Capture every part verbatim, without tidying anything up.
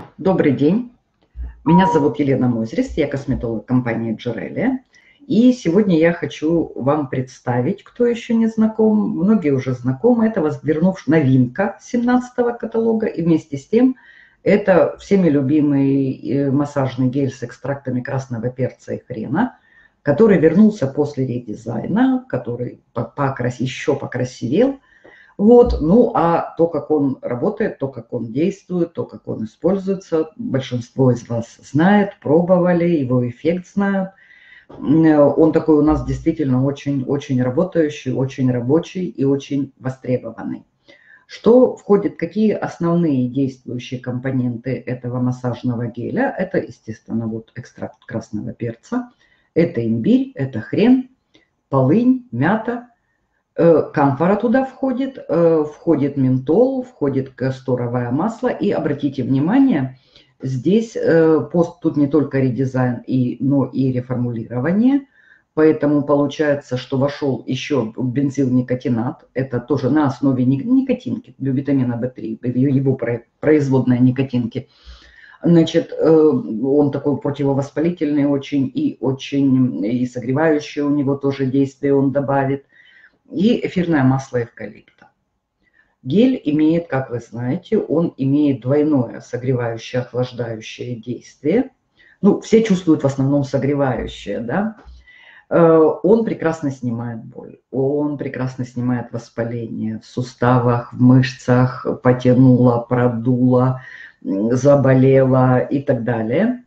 Добрый день, меня зовут Елена Мозрис, я косметолог компании Джерелия. И сегодня я хочу вам представить, кто еще не знаком, многие уже знакомы, это вернувшая новинка семнадцатого каталога, и вместе с тем это всеми любимый массажный гель с экстрактами красного перца и хрена, который вернулся после редизайна, который покрас... еще покрасивел. Вот, ну а то, как он работает, то, как он действует, то, как он используется, большинство из вас знает, пробовали, его эффект знают. Он такой у нас действительно очень-очень работающий, очень рабочий и очень востребованный. Что входит, какие основные действующие компоненты этого массажного геля? Это, естественно, вот экстракт красного перца, это имбирь, это хрен, полынь, мята. Камфора туда входит, входит ментол, входит касторовое масло. И обратите внимание, здесь пост, тут не только редизайн, и, но и реформулирование. Поэтому получается, что вошел еще бензилникотинат. Это тоже на основе никотинки, витамина вэ три, его производная никотинки. Значит, он такой противовоспалительный очень и очень и согревающий у него тоже действие он добавит. И эфирное масло эвкалипта. Гель имеет, как вы знаете, он имеет двойное согревающее, охлаждающее действие. Ну, все чувствуют в основном согревающее, да. Он прекрасно снимает боль, он прекрасно снимает воспаление в суставах, в мышцах, потянуло, продуло, заболело и так далее.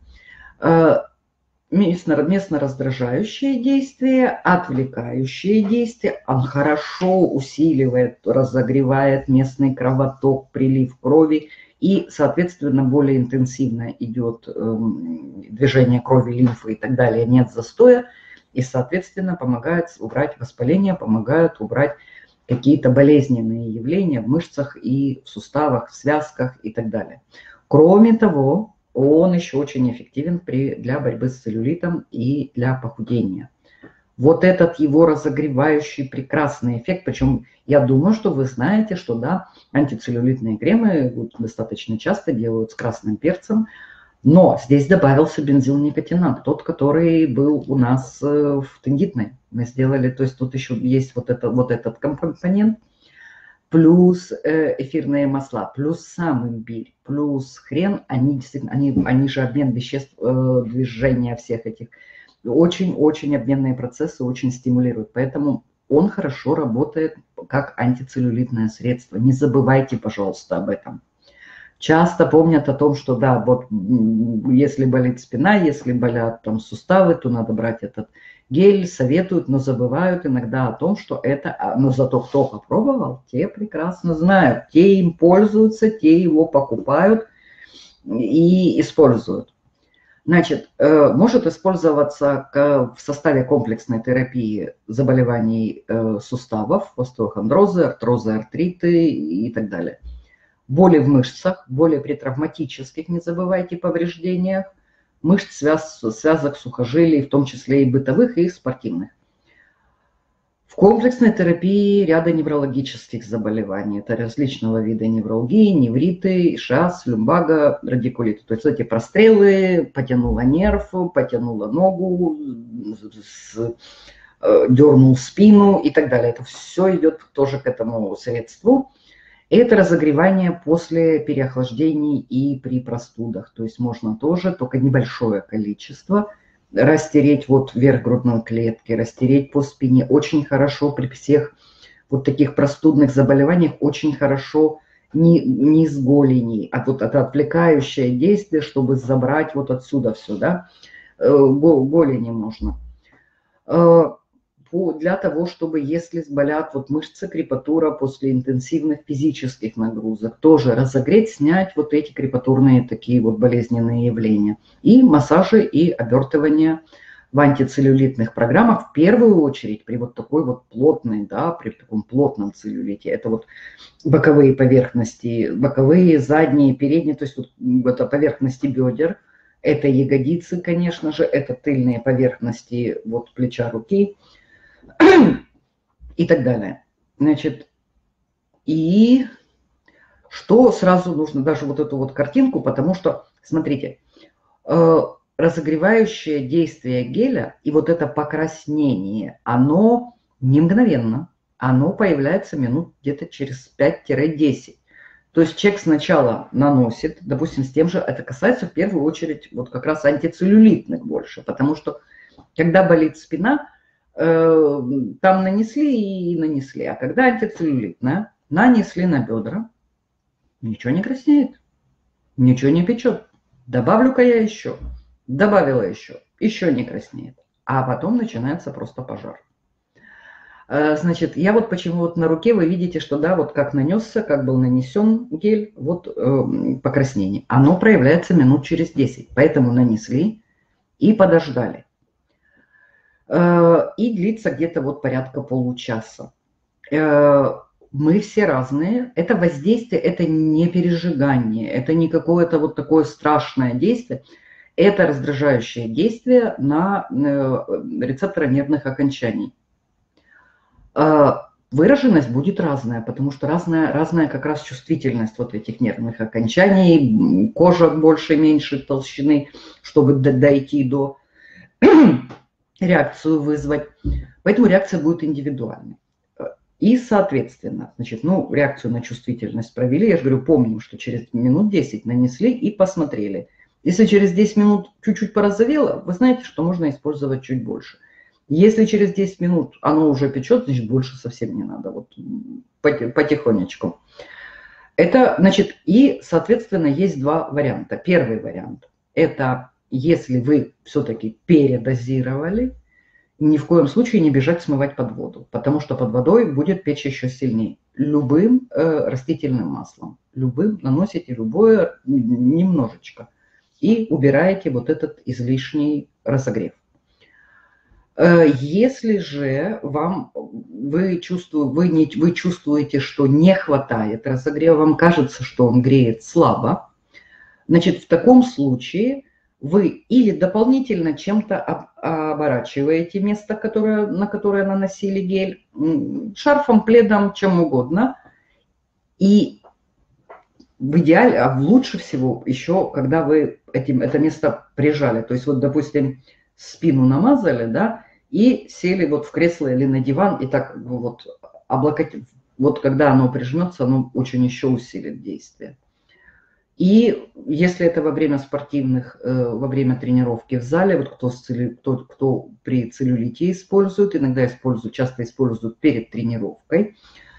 Местно раздражающие действия, отвлекающие действия. Он хорошо усиливает, разогревает местный кровоток, прилив крови. И, соответственно, более интенсивно идет движение крови, лимфы и так далее. Нет застоя. И, соответственно, помогает убрать воспаление, помогает убрать какие-то болезненные явления в мышцах и в суставах, в связках и так далее. Кроме того, он еще очень эффективен при, для борьбы с целлюлитом и для похудения. Вот этот его разогревающий прекрасный эффект, причем я думаю, что вы знаете, что да, антицеллюлитные кремы вот, достаточно часто делают с красным перцем, но здесь добавился бензилникотинат, тот, который был у нас в тендитной. Мы сделали, то есть тут еще есть вот, это, вот этот компонент, плюс эфирные масла, плюс сам имбирь, плюс хрен, они, они, они же обмен веществ, движения всех этих, очень-очень обменные процессы очень стимулируют. Поэтому он хорошо работает как антицеллюлитное средство. Не забывайте, пожалуйста, об этом. Часто помнят о том, что да, вот если болит спина, если болят там суставы, то надо брать этот гель, советуют, но забывают иногда о том, что это, но зато кто попробовал, те прекрасно знают, те им пользуются, те его покупают и используют. Значит, может использоваться в составе комплексной терапии заболеваний суставов, остеохондрозы, артрозы, артриты и так далее. Боли в мышцах, боли при травматических, не забывайте, повреждениях, мышц, связ, связок, сухожилий, в том числе и бытовых, и спортивных. В комплексной терапии ряда неврологических заболеваний. Это различного вида невралгии, невриты, ишиаз, люмбага, радикулиты. То есть эти прострелы, потянуло нерв, потянуло ногу, дернул спину и так далее. Это все идет тоже к этому средству. Это разогревание после переохлаждений и при простудах. То есть можно тоже, только небольшое количество, растереть вот вверх грудной клетки, растереть по спине. Очень хорошо при всех вот таких простудных заболеваниях, очень хорошо не, не с голени, а вот это отвлекающее действие, чтобы забрать вот отсюда все, да, голени можно. Для того, чтобы, если болят вот мышцы, крепатура после интенсивных физических нагрузок, тоже разогреть, снять вот эти крепатурные такие вот болезненные явления. И массажи, и обертывания в антицеллюлитных программах, в первую очередь при вот такой вот плотной, да, при таком плотном целлюлите. Это вот боковые поверхности, боковые, задние, передние, то есть вот это поверхности бедер, это ягодицы, конечно же, это тыльные поверхности вот плеча, руки, и так далее. Значит, и Что сразу нужно, даже вот эту вот картинку, потому что, смотрите, э, разогревающее действие геля и вот это покраснение, оно не мгновенно, оно появляется минут где-то через пять-десять. То есть человек сначала наносит, допустим, с тем же, это касается в первую очередь вот как раз антицеллюлитных больше, потому что когда болит спина, э, там нанесли и нанесли, а когда антицеллюлитная, нанесли на бедра, ничего не краснеет, ничего не печет. Добавлю-ка я еще, добавила еще, еще не краснеет, а потом начинается просто пожар. Значит, я вот почему вот на руке вы видите, что да, вот как нанесся, как был нанесен гель, вот э, покраснение. Оно проявляется минут через десять, поэтому нанесли и подождали. Э, и длится где-то вот порядка получаса. Э, мы все разные. Это воздействие, это не пережигание, это не какое-то вот такое страшное действие. Это раздражающее действие на э, рецепторы нервных окончаний. Выраженность будет разная, потому что разная, разная как раз чувствительность вот этих нервных окончаний, кожа больше, меньше толщины, чтобы дойти до реакцию вызвать. Поэтому реакция будет индивидуальной. И, соответственно, значит, ну, реакцию на чувствительность провели. Я же говорю, помним, что через минут десять нанесли и посмотрели. Если через десять минут чуть-чуть порозовело, вы знаете, что можно использовать чуть больше. Если через десять минут оно уже печет, значит, больше совсем не надо, вот потихонечку. Это, значит, и, соответственно, есть два варианта. Первый вариант – это если вы все-таки передозировали, ни в коем случае не бежать смывать под воду, потому что под водой будет печь еще сильнее. Любым э, растительным маслом, любым наносите любое немножечко и убираете вот этот излишний разогрев. Если же вам, вы, чувствуете, вы, не, вы чувствуете, что не хватает разогрева, вам кажется, что он греет слабо, значит, в таком случае вы или дополнительно чем-то оборачиваете место, которое, на которое наносили гель, шарфом, пледом, чем угодно, и в идеале, а лучше всего еще, когда вы этим, это место прижали, то есть вот, допустим, спину намазали, да, и сели вот в кресло или на диван, и так вот облокотив. Вот когда оно прижмется, оно очень еще усилит действие. И если это во время спортивных, во время тренировки в зале, вот кто, кто, кто при целлюлите использует, иногда используют, часто используют перед тренировкой,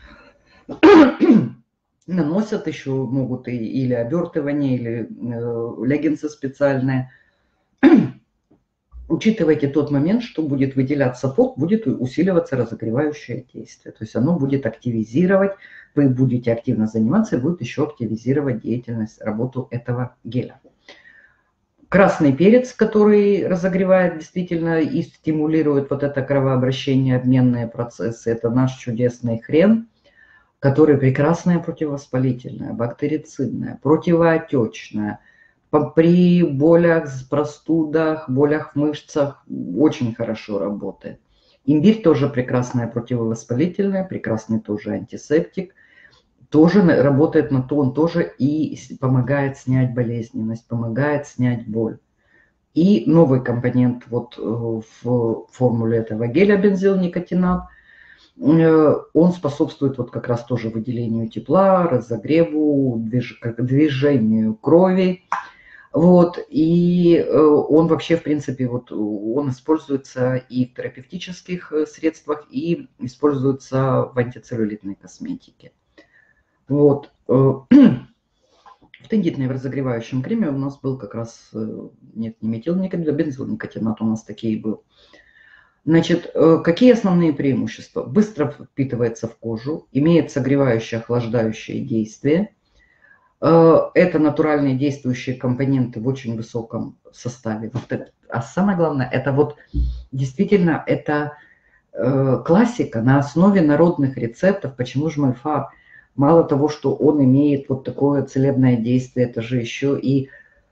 наносят еще, могут и, или обертывание, или э, леггинсы специальные. Учитывайте тот момент, что будет выделяться пот, будет усиливаться разогревающее действие. То есть оно будет активизировать, вы будете активно заниматься, и будет еще активизировать деятельность, работу этого геля. Красный перец, который разогревает действительно и стимулирует вот это кровообращение, обменные процессы, это наш чудесный хрен, который прекрасное противовоспалительное, бактерицидное, противоотечное. При болях, простудах, болях в мышцах очень хорошо работает. Имбирь тоже прекрасное противовоспалительное, прекрасный тоже антисептик. Тоже работает на то, он тоже и помогает снять болезненность, помогает снять боль. И новый компонент вот в формуле этого геля бензилникотинат, он способствует вот как раз тоже выделению тепла, разогреву, движению крови. Вот, и он вообще, в принципе, вот он используется и в терапевтических средствах, и используется в антицеллюлитной косметике. Вот. В тендитной в разогревающем креме у нас был как раз, нет, не метилникотинат, а бензилникотинат у нас такие был. Значит, какие основные преимущества? Быстро впитывается в кожу, имеет согревающее, охлаждающее действие. Это натуральные действующие компоненты в очень высоком составе. А самое главное, это вот действительно это классика на основе народных рецептов. Почему же Мальфар? Мало того, что он имеет вот такое целебное действие, это же еще и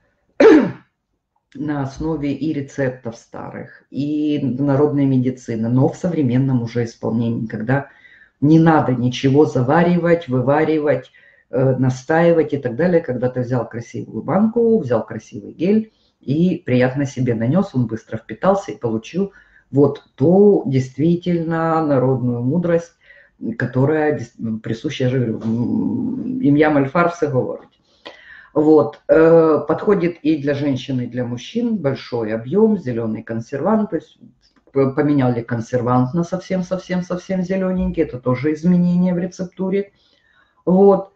на основе и рецептов старых, и народной медицины, но в современном уже исполнении, когда не надо ничего заваривать, вываривать, настаивать и так далее, когда ты взял красивую банку, взял красивый гель и приятно себе нанес, он быстро впитался и получил вот ту действительно народную мудрость, которая присуща, я же говорю, ім'я Мальфар все говорить. Вот, подходит и для женщин, и для мужчин, большой объем, зеленый консервант, то есть поменяли консервант на совсем-совсем-совсем зелененький, это тоже изменение в рецептуре. Вот.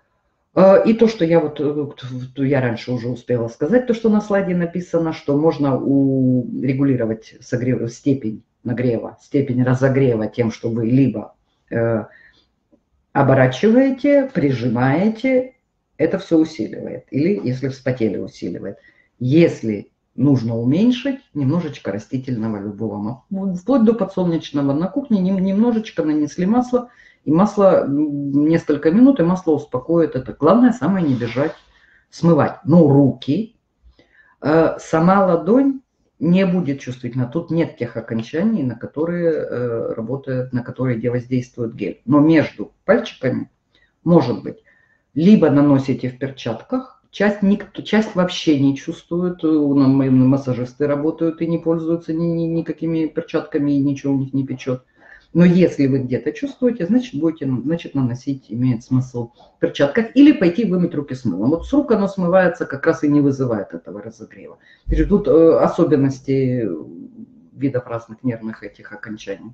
И то, что я вот, я раньше уже успела сказать, то, что на слайде написано, что можно урегулировать согрев, степень нагрева, степень разогрева тем, что вы либо э, оборачиваете, прижимаете, это все усиливает, или если вспотели, усиливает. Если нужно уменьшить, немножечко растительного любого, вплоть до подсолнечного на кухне, немножечко нанесли масло, и масло несколько минут, и масло успокоит это. Главное, самое не бежать, смывать. Но руки, э, сама ладонь не будет чувствительна. Тут нет тех окончаний, на которые э, работает, на которые воздействует гель. Но между пальчиками может быть. Либо наносите в перчатках, часть, никто, часть вообще не чувствует, мои массажисты работают и не пользуются ни, ни, никакими перчатками, и ничего у них не печет. Но если вы где-то чувствуете, значит, будете, значит, наносить имеет смысл в перчатках или пойти вымыть руки с мылом. Вот с рук оно смывается, как раз и не вызывает этого разогрева. Тут особенности видов разных нервных этих окончаний.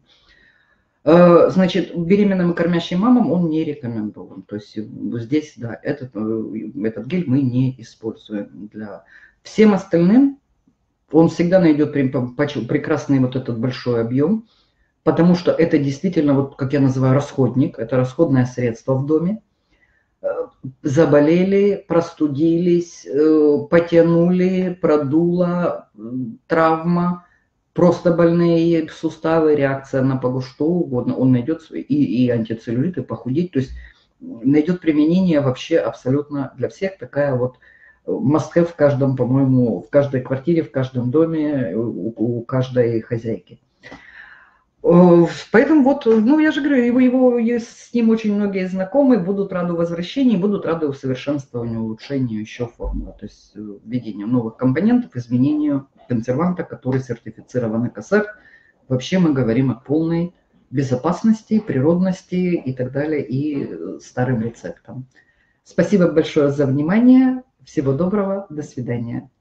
Значит, беременным и кормящим мамам он не рекомендован. То есть здесь, да, этот, этот гель мы не используем. Для... Всем остальным он всегда найдет прекрасный вот этот большой объем, потому что это действительно, вот как я называю, расходник, это расходное средство в доме. Заболели, простудились, потянули, продуло, травма, просто больные суставы, реакция на погоду, что угодно, он найдет и, и антицеллюлит, и похудеть, то есть найдет применение вообще абсолютно для всех, такая вот must-have в каждом, по-моему, в каждой квартире, в каждом доме, у, у каждой хозяйки. Поэтому вот, ну я же говорю, его, его, с ним очень многие знакомы, будут рады возвращению, будут рады усовершенствованию, улучшению еще формулы, то есть введению новых компонентов, изменению консерванта, который сертифицирован эко эс эр. Вообще мы говорим о полной безопасности, природности и так далее, и старым рецептам. Спасибо большое за внимание, всего доброго, до свидания.